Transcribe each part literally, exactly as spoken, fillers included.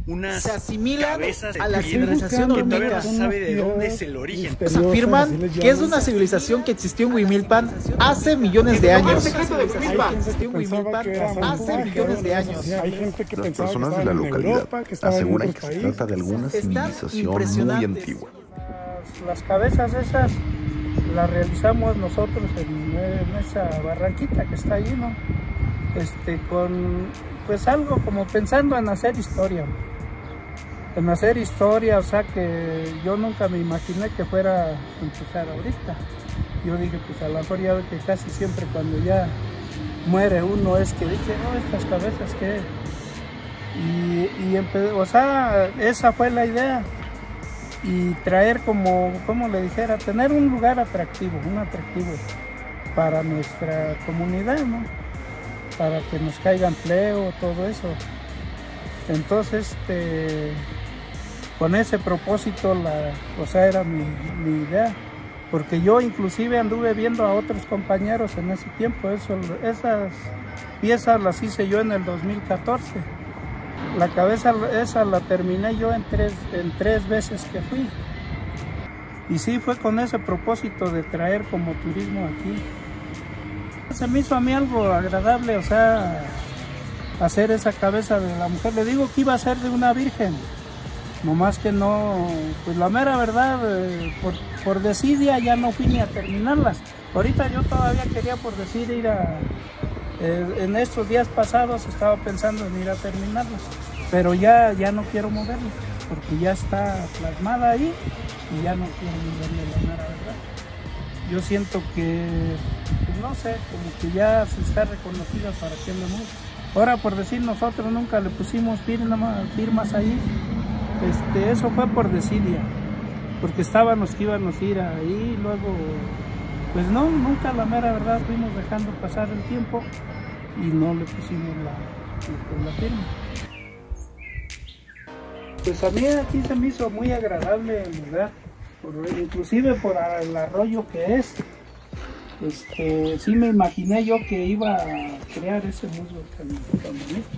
unas se asimilan cabezas de a la piedra civilización que todavía no olmeca. se sabe de dónde es el origen. Nos afirman que es una civilización que existió en Huimilpan hace millones de años. Existió en Huimilpan hace millones de años. Las personas de la localidad aseguran que se trata de alguna civilización muy antigua. Las cabezas esas las realizamos nosotros en, en esa barranquita que está ahí, ¿no? Este, con pues algo como pensando en hacer historia, en hacer historia, o sea que yo nunca me imaginé que fuera a empezar ahorita. Yo dije, pues a lo mejor ya ve que casi siempre cuando ya muere uno es que dice, no, estas cabezas que... Y, y o sea, esa fue la idea. Y traer como, como le dijera, tener un lugar atractivo, un atractivo para nuestra comunidad, ¿no? Para que nos caiga empleo, todo eso. Entonces, este, con ese propósito, la, o sea, era mi, mi idea. Porque yo inclusive anduve viendo a otros compañeros en ese tiempo. Eso, esas piezas las hice yo en el dos mil catorce. La cabeza esa la terminé yo en tres, en tres veces que fui. Y sí, fue con ese propósito de traer como turismo aquí. Se me hizo a mí algo agradable, o sea, hacer esa cabeza de la mujer. Le digo que iba a ser de una virgen, nomás que no, pues la mera verdad, eh, por, por desidia ya no fui ni a terminarlas. Ahorita yo todavía quería por decir ir a... Eh, en estos días pasados estaba pensando en ir a terminarlas, pero ya, ya no quiero moverla, porque ya está plasmada ahí y ya no quiero moverle la mera verdad. Yo siento que, pues no sé, como que ya se está reconocida para que andamos. Ahora, por decir, nosotros nunca le pusimos firmas, firmas ahí, este, eso fue por desidia, porque estábamos que íbamos a ir ahí, luego, pues no, nunca la mera verdad fuimos dejando pasar el tiempo y no le pusimos la, la firma. Pues a mí aquí se me hizo muy agradable el lugar, por, inclusive por el arroyo que es. Este, sí me imaginé yo que iba a crear ese musgo tan, tan bonito.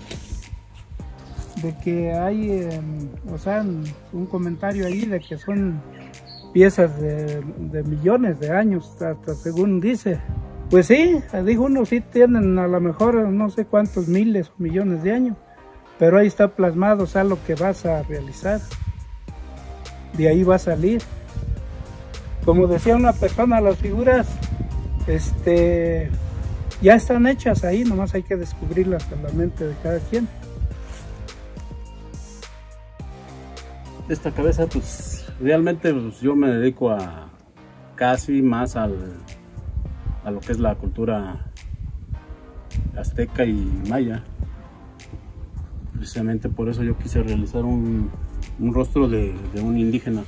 De que hay, eh, o sea, un comentario ahí de que son piezas de, de millones de años, hasta según dice. Pues sí, dijo uno, sí tienen a lo mejor no sé cuántos miles o millones de años, pero ahí está plasmado, o sea, lo que vas a realizar. De ahí va a salir. Como decía una persona, las figuras este, ya están hechas ahí, nomás hay que descubrirlas en la mente de cada quien. Esta cabeza, pues realmente pues, yo me dedico a casi más al, a lo que es la cultura azteca y maya. Precisamente por eso yo quise realizar un, un rostro de, de un indígena.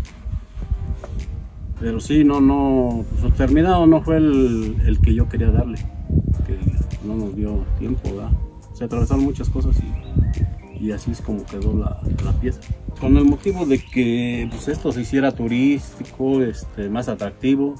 Pero sí, no, no, pues, el terminado no fue el, el que yo quería darle, que no nos dio tiempo, ¿verdad? Se atravesaron muchas cosas y, y así es como quedó la, la pieza. Con el motivo de que pues, esto se hiciera turístico, este, más atractivo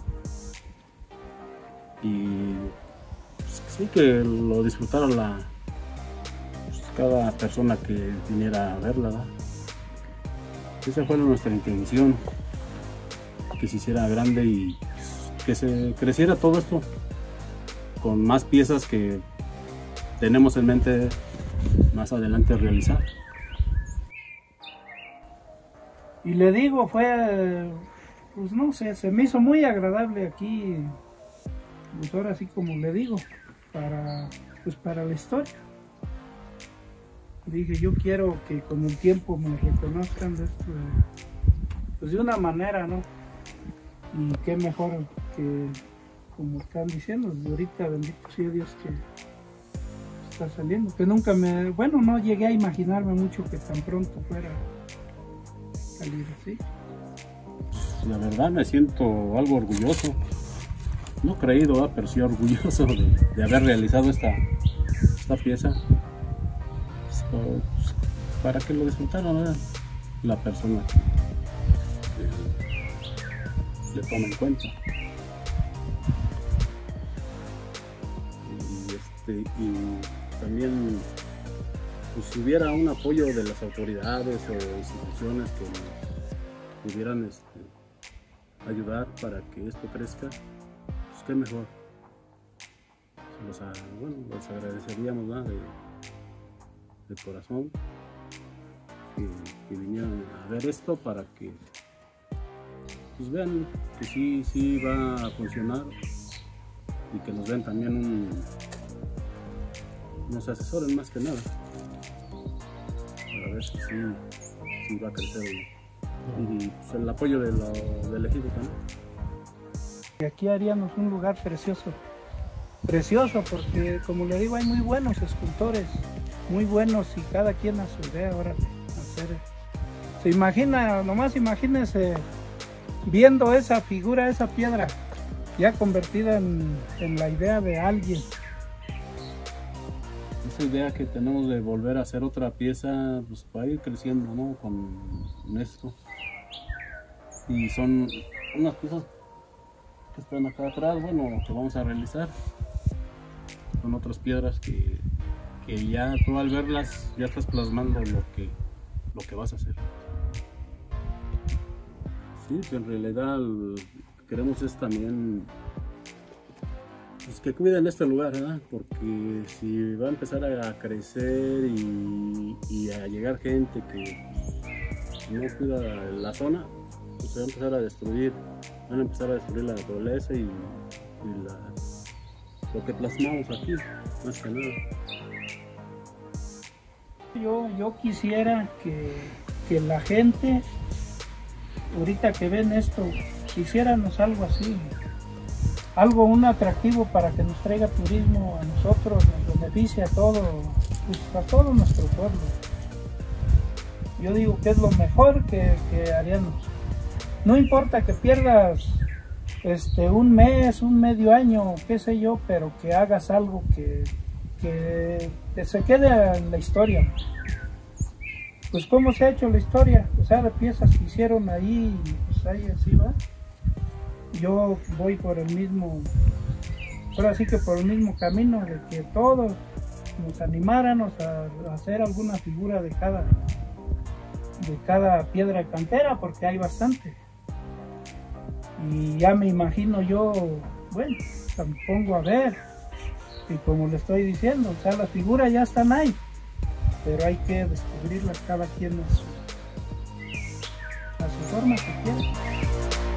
y pues, sí que lo disfrutara la, pues, cada persona que viniera a verla, ¿verdad? Esa fue nuestra intención, que se hiciera grande y que se creciera todo esto con más piezas que tenemos en mente más adelante realizar. Y le digo, fue, pues no sé, se me hizo muy agradable aquí, pues ahora sí como le digo, para, pues para la historia. Dije, yo quiero que con el tiempo me reconozcan de esto, pues de una manera, ¿no? Y qué mejor que, como están diciendo, desde ahorita, bendito sea Dios que está saliendo. Que nunca me, bueno, no llegué a imaginarme mucho que tan pronto fuera salir así. La verdad me siento algo orgulloso, no creído, ¿verdad? Pero sí orgulloso de, de haber realizado esta, esta pieza. Pues, para que lo disfrutaran, ¿verdad? La persona que le tome en cuenta. Y, este, y también pues, si hubiera un apoyo de las autoridades o instituciones que nos pudieran este, ayudar para que esto crezca, pues qué mejor. Los, bueno, los agradeceríamos, ¿no? de, de corazón que, que vinieran a ver esto para que pues vean que sí, sí va a funcionar y que nos den también un, nos asesoren más que nada para ver si sí, sí va a crecer y pues, el apoyo de lo, del ejido también. Y aquí haríamos un lugar precioso, precioso porque como le digo hay muy buenos escultores, muy buenos y cada quien a su idea ahora hacer. Se imagina, nomás imagínense viendo esa figura, esa piedra ya convertida en, en la idea de alguien. Esa idea que tenemos de volver a hacer otra pieza, pues para ir creciendo, ¿no? Con esto. Y son unas piezas que están acá atrás, bueno, que vamos a realizar. Son otras piedras que, que ya tú al verlas ya estás plasmando lo que, lo que vas a hacer. Sí, pues en realidad lo que queremos es también pues, que cuiden este lugar, ¿verdad? Porque si va a empezar a crecer y, y a llegar gente que pues, no cuida la zona, pues se va a empezar a destruir, van a empezar a destruir la naturaleza y, y la, lo que plasmamos aquí, más que nada. Yo, yo quisiera que, que la gente, ahorita que ven esto, quisiéramos algo así, algo, un atractivo para que nos traiga turismo a nosotros, nos beneficie a todo, pues a todo nuestro pueblo. Yo digo que es lo mejor que, que haríamos. No importa que pierdas este, un mes, un medio año, qué sé yo, pero que hagas algo que, que, que se quede en la historia. Pues cómo se ha hecho la historia, o sea, de piezas que hicieron ahí, pues ahí así va. Yo voy por el mismo, ahora sí que por el mismo camino, de que todos nos animáramos a, a hacer alguna figura de cada, de cada piedra de cantera, porque hay bastante. Y ya me imagino yo, bueno, me pongo a ver, y como le estoy diciendo, o sea, las figuras ya están ahí, pero hay que descubrirlas cada quien a su, a su forma que quiera.